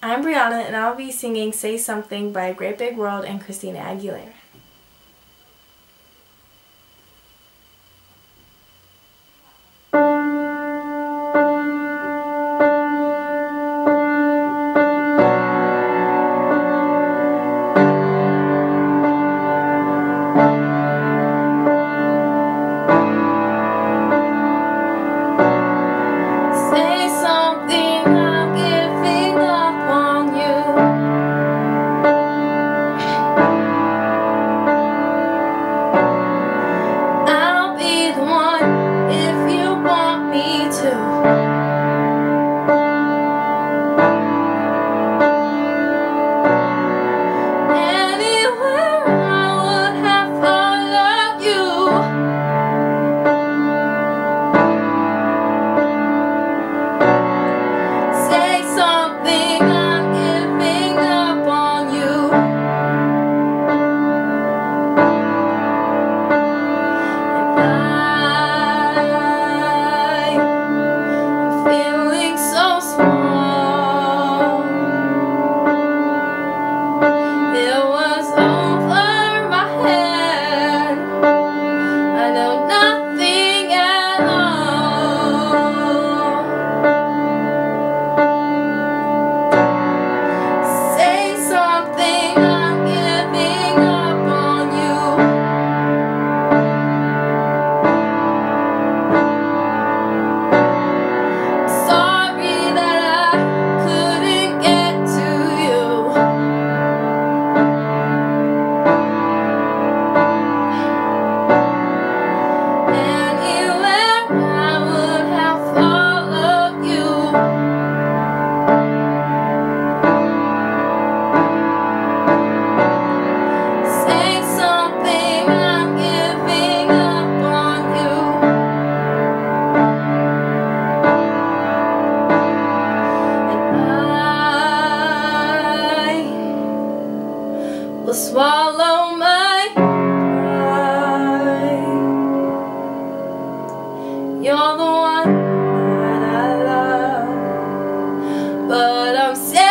I'm Brianna and I'll be singing Say Something by Great Big World and Christina Aguilera. Say something, I'm giving up on you. I'll be the one if you want me to. Anywhere I would have followed you. Say something, I'm giving up on you. And I'm feeling so small. It was over my head. I know nothing at all. Say something, I'm giving up on you. Sorry that I couldn't get to you. Anywhere I would have followed you. Say something, I'm giving up on you. And I will swallow my pride. You're the one that I love, but I'm